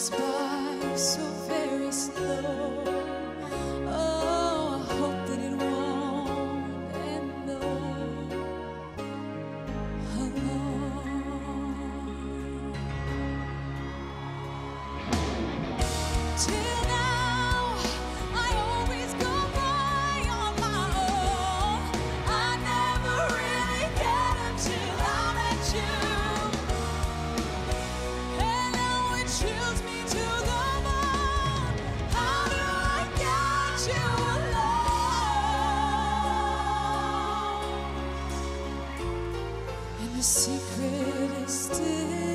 goes by so very slow. Oh, I hope that it won't end alone. Till now, I always go by on my own. I never really get until I met you. And now it chills me to the bone. How do I get you alone? And the secret is still